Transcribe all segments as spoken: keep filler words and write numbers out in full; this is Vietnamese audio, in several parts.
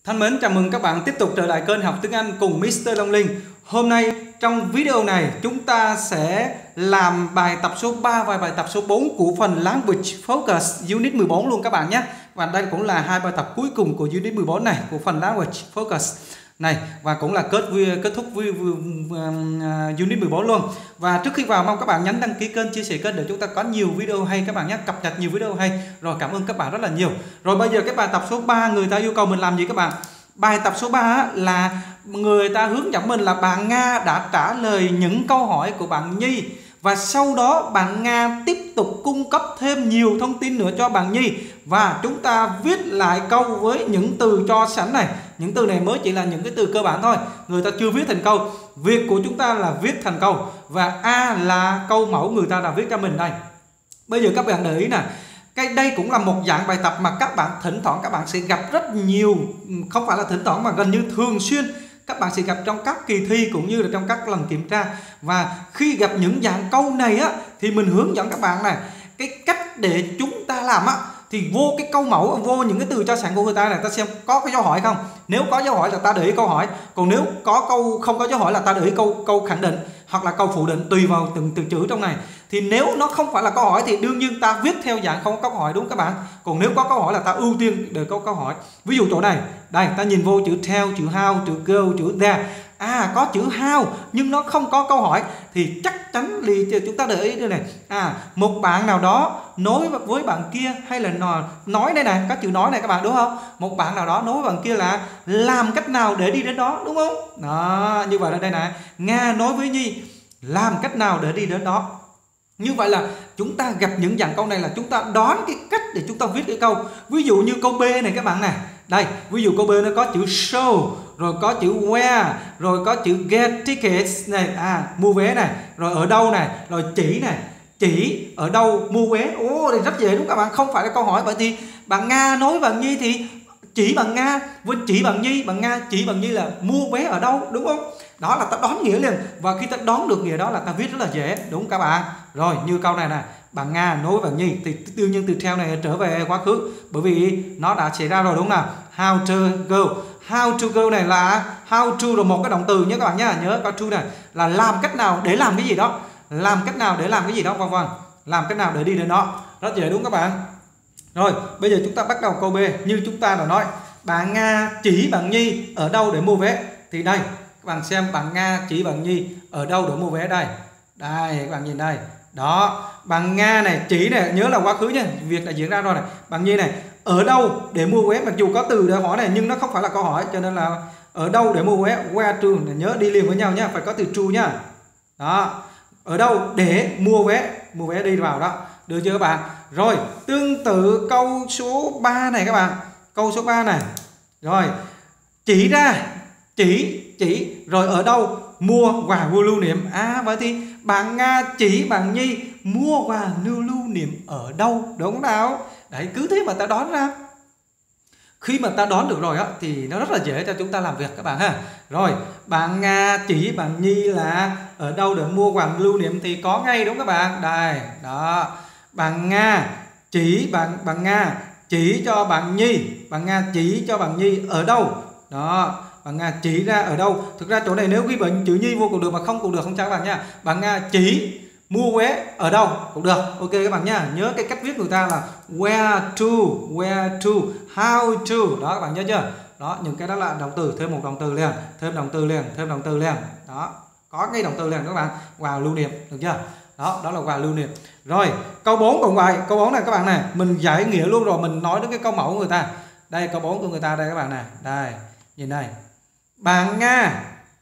Thân mến, chào mừng các bạn tiếp tục trở lại kênh học tiếng Anh cùng mít tơ Long Linh. Hôm nay trong video này chúng ta sẽ làm bài tập số ba và bài tập số bốn của phần Language Focus Unit mười bốn luôn các bạn nhé. Và đây cũng là hai bài tập cuối cùng của Unit mười bốn này, của phần Language Focus này, và cũng là kết kết thúc Unit mười bốn luôn. Và trước khi vào, mong các bạn nhấn đăng ký kênh, chia sẻ kênh để chúng ta có nhiều video hay các bạn nhé, cập nhật nhiều video hay. Rồi, cảm ơn các bạn rất là nhiều. Rồi bây giờ cái bài tập số ba người ta yêu cầu mình làm gì các bạn? Bài tập số ba là người ta hướng dẫn mình là bạn Nga đã trả lời những câu hỏi của bạn Nhi, và sau đó bạn Nga tiếp tục cung cấp thêm nhiều thông tin nữa cho bạn Nhi, và chúng ta viết lại câu với những từ cho sẵn này. Những từ này mới chỉ là những cái từ cơ bản thôi, người ta chưa viết thành câu. Việc của chúng ta là viết thành câu, và A là câu mẫu người ta đã viết cho mình đây. Bây giờ các bạn để ý nè, cái đây cũng là một dạng bài tập mà các bạn thỉnh thoảng các bạn sẽ gặp rất nhiều, không phải là thỉnh thoảng mà gần như thường xuyên các bạn sẽ gặp trong các kỳ thi cũng như là trong các lần kiểm tra. Và khi gặp những dạng câu này á, thì mình hướng dẫn các bạn này cái cách để chúng ta làm á, thì vô cái câu mẫu, vô những cái từ cho sẵn của người ta này, ta xem có cái dấu hỏi không. Nếu có dấu hỏi là ta để ý câu hỏi, còn nếu có câu không có dấu hỏi là ta để ý câu câu khẳng định hoặc là câu phủ định, tùy vào từng từ chữ trong này. Thì nếu nó không phải là câu hỏi thì đương nhiên ta viết theo dạng không có câu hỏi, đúng các bạn. Còn nếu có câu hỏi là ta ưu tiên để có câu hỏi. Ví dụ chỗ này, đây ta nhìn vô chữ tell, chữ how, chữ go, chữ there. À, có chữ how nhưng nó không có câu hỏi thì chắc chắn thì chúng ta để ý đây này. À, một bạn nào đó nói với bạn kia, hay là nói đây này, có chữ nói này các bạn, đúng không? Một bạn nào đó nói với bạn kia là làm cách nào để đi đến đó, đúng không? Đó, như vậy là đây này, Nga nói với Nhi làm cách nào để đi đến đó. Như vậy là chúng ta gặp những dạng câu này là chúng ta đoán cái cách để chúng ta viết cái câu. Ví dụ như câu B này các bạn này. Đây, ví dụ câu B nó có chữ show, rồi có chữ where, rồi có chữ get tickets này, à mua vé này, rồi ở đâu này, rồi chỉ này, chỉ ở đâu mua vé. Ồ, thì rất dễ đúng các bạn, không phải là câu hỏi. Bởi vì bạn Nga nói bạn Nhi thì chỉ bằng Nga với chỉ bằng Nhi, bằng Nga chỉ bằng Nhi là mua vé ở đâu, đúng không? Đó là ta đoán nghĩa liền, và khi ta đoán được nghĩa đó là ta viết rất là dễ, đúng các bạn. Rồi, như câu này nè, bạn Nga nói với bạn Nhi thì đương nhiên từ theo này trở về quá khứ, bởi vì nó đã xảy ra rồi, đúng nào? How to go, how to go này là how to rồi một cái động từ nhé các bạn nhé, nhớ có to này là làm cách nào để làm cái gì đó, làm cách nào để làm cái gì đó, vân vân, làm cách nào để đi đến đó, rất dễ đúng các bạn. Rồi, bây giờ chúng ta bắt đầu câu B. Như chúng ta đã nói, bạn Nga chỉ bạn Nhi ở đâu để mua vé. Thì đây, các bạn xem, bạn Nga chỉ bạn Nhi ở đâu để mua vé đây. Đây, các bạn nhìn đây. Đó, bạn Nga này chỉ này, nhớ là quá khứ nhé, việc đã diễn ra rồi này. Bạn Nhi này, ở đâu để mua vé, mặc dù có từ để hỏi này nhưng nó không phải là câu hỏi, cho nên là ở đâu để mua vé, where to, nhớ đi liền với nhau nhá, phải có từ to nhá. Đó, ở đâu để mua vé, mua vé đi vào đó, được chưa các bạn? Rồi, tương tự câu số ba này các bạn. Câu số ba này. Rồi, chỉ ra, chỉ, chỉ, rồi ở đâu mua quà mua lưu niệm. À, vậy thì bạn Nga chỉ bạn Nhi mua quà lưu lưu niệm ở đâu, đúng không nào? Đấy, cứ thế mà ta đoán ra. Khi mà ta đoán được rồi á thì nó rất là dễ cho chúng ta làm việc các bạn ha. Rồi, bạn Nga chỉ bạn Nhi là ở đâu để mua quà lưu niệm thì có ngay, đúng các bạn. Đây, đó. Bạn Nga chỉ bạn bạn Nga chỉ cho bạn Nhi, bạn Nga chỉ cho bạn Nhi ở đâu. Đó, bạn Nga chỉ ra ở đâu. Thực ra chỗ này nếu ghi bệnh chữ Nhi vô cũng được, mà không cũng được, không sao các bạn nha. Bạn Nga chỉ mua vé ở đâu cũng được. Ok các bạn nha. Nhớ cái cách viết người ta là where to, where to, how to. Đó các bạn nhớ chưa? Đó, những cái đó là động từ, thêm một động từ liền, thêm động từ liền, thêm động từ liền. Đó, có ngay động từ liền các bạn. Quà lưu niệm, được chưa? Đó, đó là quà lưu niệm. Rồi, câu bốn cũng vậy. Câu bốn này các bạn này, mình giải nghĩa luôn rồi, mình nói đến cái câu mẫu của người ta. Đây, câu bốn của người ta đây các bạn này. Đây, nhìn đây. Bạn Nga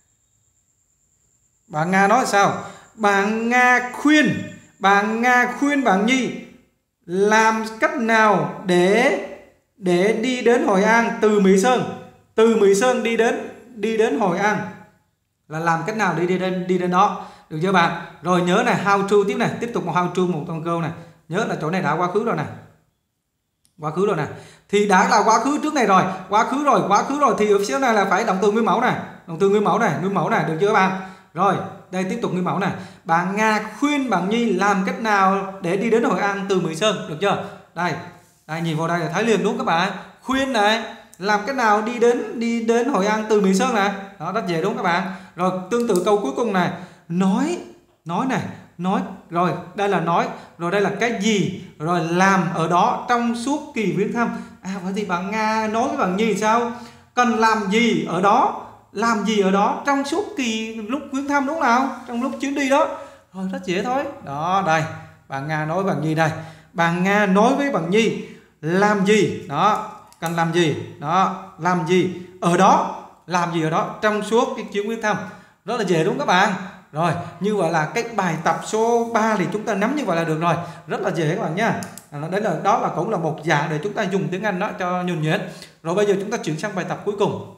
Bạn Nga nói sao? Bạn Nga khuyên, bạn Nga khuyên bạn Nhi làm cách nào để để đi đến Hội An từ Mỹ Sơn. Từ Mỹ Sơn đi đến đi đến Hội An là làm cách nào để đi đến đi đến đó, được chưa bạn? Rồi nhớ này, how to tiếp này, tiếp tục một how to, một con câu này. Nhớ là chỗ này đã quá khứ rồi này. Quá khứ rồi này. Thì đã là quá khứ trước này rồi, quá khứ rồi, quá khứ rồi thì ở phía này là phải động từ nguyên mẫu này, động từ nguyên mẫu này, nguyên mẫu này, được chưa các bạn? Rồi, đây tiếp tục nguyên mẫu này. Bạn Nga khuyên bạn Nhi làm cách nào để đi đến Hội An từ Mỹ Sơn, được chưa? Đây, đây nhìn vào đây là thấy liền đúng các bạn. Khuyên này, làm cái nào đi đến đi đến Hội An từ Mỹ Sơn này. Đó, rất dễ đúng các bạn. Rồi tương tự câu cuối cùng này, nói nói này, nói rồi đây là nói, rồi đây là cái gì, rồi làm ở đó trong suốt kỳ viếng thăm. À vậy thì bạn Nga nói với bạn Nhi sao? Cần làm gì ở đó, làm gì ở đó trong suốt kỳ lúc viếng thăm đúng nào? Trong lúc chuyến đi đó. Rồi rất dễ thôi. Đó đây, bạn Nga nói với bạn Nhi đây. Bạn Nga nói với bạn Nhi làm gì? Đó, cần làm gì? Đó, làm gì ở đó, làm gì ở đó trong suốt cái chuyến viếng thăm. Rất là dễ đúng các bạn. Rồi, như vậy là cái bài tập số ba thì chúng ta nắm như vậy là được rồi. Rất là dễ các bạn nha. Đấy là đó là cũng là một dạng để chúng ta dùng tiếng Anh đó cho nhuần nhuyễn. Rồi bây giờ chúng ta chuyển sang bài tập cuối cùng.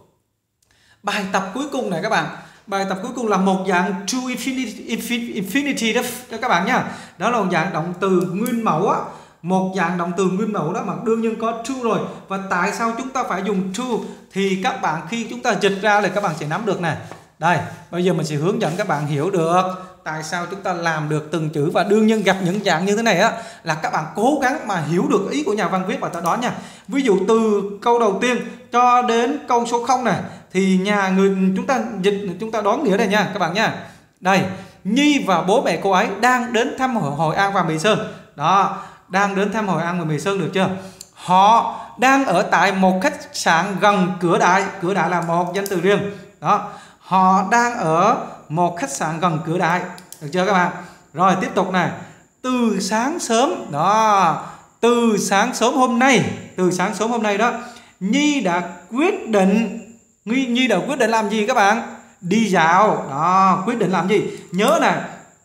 Bài tập cuối cùng này các bạn, bài tập cuối cùng là một dạng to infinity, infinity đó cho các bạn nha. Đó là một dạng động từ nguyên mẫu á, một dạng động từ nguyên mẫu đó mà đương nhiên có to rồi. Và tại sao chúng ta phải dùng to thì các bạn khi chúng ta dịch ra thì các bạn sẽ nắm được này. Đây, bây giờ mình sẽ hướng dẫn các bạn hiểu được tại sao chúng ta làm được từng chữ. Và đương nhiên gặp những dạng như thế này á là các bạn cố gắng mà hiểu được ý của nhà văn viết bài tập đó nha. Ví dụ từ câu đầu tiên cho đến câu số không này thì nhà người chúng ta dịch, chúng ta đoán nghĩa này nha các bạn nha. Đây, Nhi và bố mẹ cô ấy đang đến thăm Hội An và Mỹ Sơn. Đó, đang đến thăm Hội An và Mỹ Sơn được chưa? Họ đang ở tại một khách sạn gần Cửa Đại. Cửa Đại là một danh từ riêng. Đó, họ đang ở một khách sạn gần Cửa Đại. Được chưa các bạn? Rồi tiếp tục này. Từ sáng sớm, đó, từ sáng sớm hôm nay, từ sáng sớm hôm nay đó, Nhi đã quyết định Nhi, Nhi đã quyết định làm gì các bạn? Đi dạo. Đó, quyết định làm gì? Nhớ này,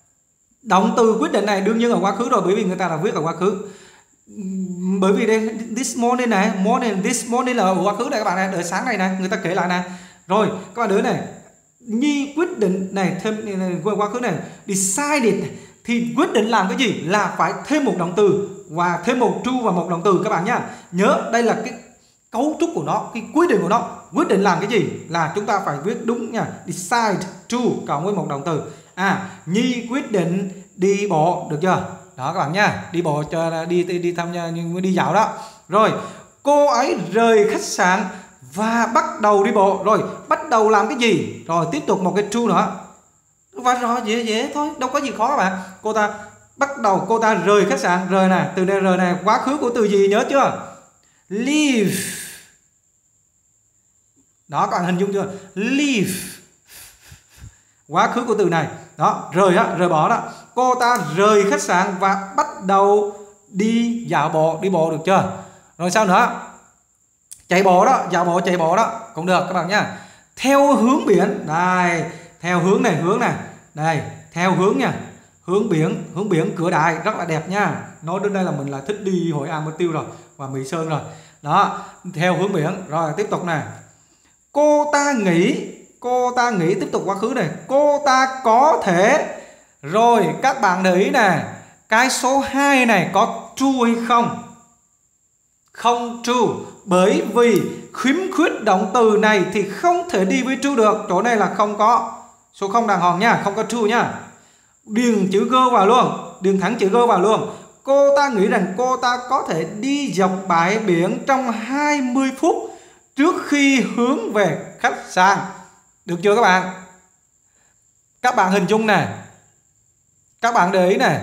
động từ quyết định này đương nhiên ở quá khứ rồi, bởi vì người ta đã viết ở quá khứ. Bởi vì đây this morning này, morning, this morning là ở quá khứ này các bạn này, đợi sáng này này, người ta kể lại này. Rồi, các bạn đứa này, Nhi quyết định này thêm này, quá khứ này, decided thì quyết định làm cái gì? Là phải thêm một động từ và thêm một to và một động từ các bạn nhá. Nhớ đây là cái cấu trúc của nó, cái quyết định của nó. Quyết định làm cái gì là chúng ta phải viết đúng nha. Decide to cộng với một động từ. À, Nhi quyết định đi bộ, được chưa? Đó các bạn nha, đi bộ cho đi đi, đi thăm đi dạo đó. Rồi, cô ấy rời khách sạn và bắt đầu đi bộ. Rồi, bắt đầu làm cái gì? Rồi tiếp tục một cái to nữa. Và rồi dễ dễ thôi, đâu có gì khó các bạn. Cô ta bắt đầu, cô ta rời khách sạn. Rời này, từ đây rời này, quá khứ của từ gì nhớ chưa? Leave. Đó các bạn hình dung chưa? Leave. Quá khứ của từ này. Đó, rời á, rời bỏ đó. Cô ta rời khách sạn và bắt đầu đi dạo bộ, đi bộ, được chưa? Rồi sao nữa? Chạy bộ đó, dạo bộ, chạy bộ đó cũng được các bạn nha. Theo hướng biển. Đây, theo hướng này, hướng này. Đây, theo hướng nha. Hướng biển, hướng biển Cửa Đại rất là đẹp nha. Nói đến đây là mình là thích đi Hội An Mục Tiêu rồi và Mỹ Sơn rồi. Đó, theo hướng biển. Rồi tiếp tục này. Cô ta nghĩ, cô ta nghĩ tiếp tục quá khứ này. Cô ta có thể. Rồi các bạn để ý này, cái số hai này có true hay không? Không true, bởi vì khiếm khuyết động từ này thì không thể đi với true được. Chỗ này là không có số không đàng hoàng nha, không có true nha. Điền chữ G vào luôn, điền thẳng chữ G vào luôn. Cô ta nghĩ rằng cô ta có thể đi dọc bãi biển trong hai mươi phút trước khi hướng về khách sạn. Được chưa các bạn? Các bạn hình dung này, các bạn để ý này.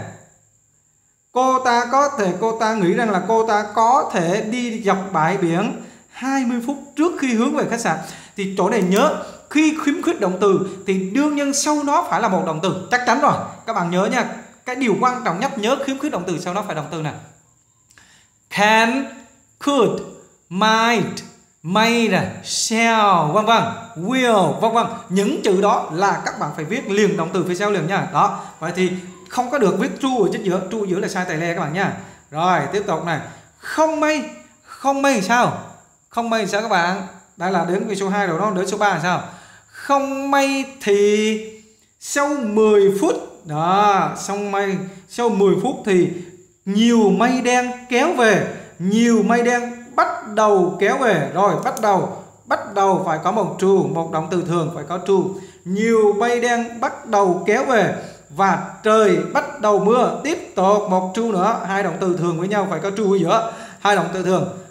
Cô ta có thể, cô ta nghĩ rằng là cô ta có thể đi dọc bãi biển hai mươi phút trước khi hướng về khách sạn. Thì chỗ này nhớ, khi khiếm khuyết động từ thì đương nhiên sau nó phải là một động từ, chắc chắn rồi. Các bạn nhớ nha, cái điều quan trọng nhất nhớ khiếm khuyết động từ sau đó phải động từ này. Can, could, might, may này, shall, vân vân, will, vân vân. Những chữ đó là các bạn phải viết liền động từ phía sau liền nha. Đó, vậy thì không có được viết true ở chính giữa, true giữa là sai tài lè các bạn nha. Rồi tiếp tục này. Không may, không may sao? Không may sao các bạn? Đây là đến cái số hai rồi đó, đến số ba là sao? Không may thì sau mười phút đó, sau may sau mười phút thì nhiều mây đen kéo về, nhiều mây đen bắt đầu kéo về. Rồi bắt đầu, bắt đầu phải có một true, một động từ thường phải có true. Nhiều mây đen bắt đầu kéo về và trời bắt đầu mưa. Tiếp tục một true nữa, hai động từ thường với nhau phải có true ở giữa, hai động từ thường.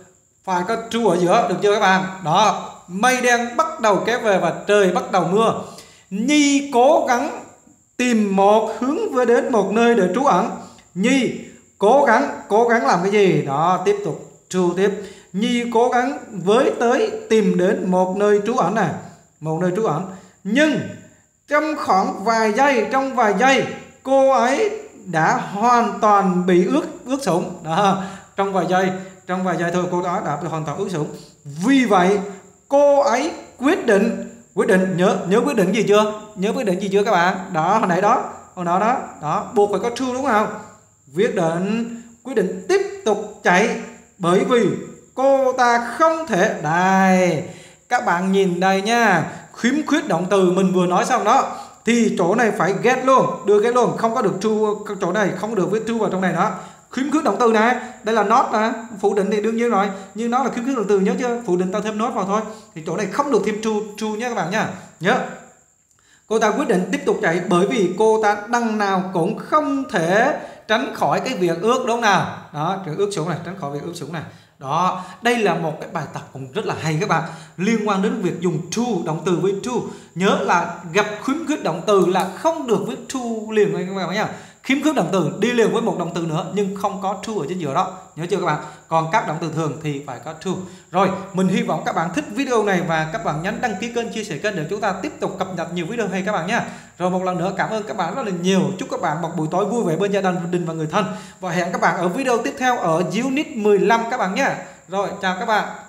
phải có true ở giữa, được chưa các bạn? Đó, mây đen bắt đầu kéo về và trời bắt đầu mưa. Nhi cố gắng tìm một hướng với đến một nơi để trú ẩn. Nhi cố gắng, cố gắng làm cái gì? Đó, tiếp tục true tiếp. Nhi cố gắng với tới tìm đến một nơi trú ẩn này, một nơi trú ẩn. Nhưng trong khoảng vài giây, trong vài giây cô ấy đã hoàn toàn bị ướt ướt sũng. Đó, trong vài giây, trong vài giây thôi cô ấy đã hoàn toàn ướt sũng. Vì vậy cô ấy quyết định quyết định nhớ nhớ quyết định gì chưa? Nhớ quyết định gì chưa các bạn? Đó, hồi nãy đó, hồi đó đó, đó, buộc phải có true đúng không? Quyết định quyết định tiếp tục chạy bởi vì cô ta không thể. Đây, các bạn nhìn đây nha, khiếm khuyết động từ mình vừa nói xong đó, thì chỗ này phải get luôn, đưa get luôn, không có được true, chỗ này không được viết true vào trong này đó. Khiếm khuyết động từ này, đây là not nè, phủ định thì đương nhiên rồi, nhưng nó là khiếm khuyết động từ, nhớ chưa? Phủ định ta thêm not vào thôi, thì chỗ này không được thêm true true nhé các bạn nha. Nhớ, cô ta quyết định tiếp tục chạy bởi vì cô ta đằng nào cũng không thể tránh khỏi cái việc ướt đúng không nào? Đó, cái ướt sũng này, tránh khỏi việc ướt sũng này. Đó, đây là một cái bài tập cũng rất là hay các bạn, liên quan đến việc dùng to, động từ với to. Nhớ là gặp khiếm khuyết động từ là không được viết to liền với các bạn nhé. Khiếm khuyết động từ đi liền với một động từ nữa nhưng không có to ở trên giữa đó, nhớ chưa các bạn? Còn các động từ thường thì phải có to. Rồi, mình hy vọng các bạn thích video này và các bạn nhấn đăng ký kênh, chia sẻ kênh để chúng ta tiếp tục cập nhật nhiều video hay các bạn nhé. Rồi một lần nữa cảm ơn các bạn rất là nhiều. Chúc các bạn một buổi tối vui vẻ bên gia đình và người thân, và hẹn các bạn ở video tiếp theo ở Unit mười lăm các bạn nhé. Rồi, chào các bạn.